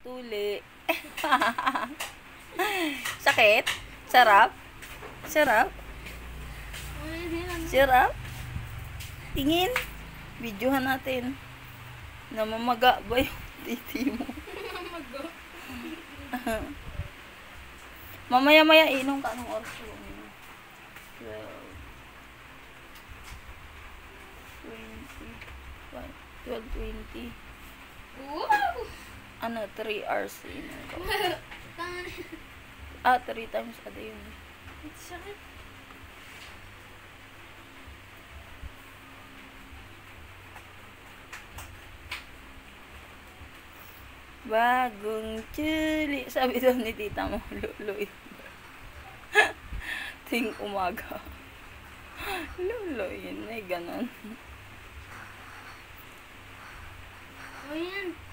Tuli. Sakit? Sarap? Sarap? Sarap? Tingin? Videohan natin. Namamaga ba yung titi mo? Namamaga? Mamaya-maya inom ka. Anong oras ko? 12:20. Wow! Ano, 3 hours inom ko. 3 times a day yun. Sakit. Bagong chili. Sabi daw ni tita mo, luloy. Ting umaga. Luloy, yun ay ganon. O yan.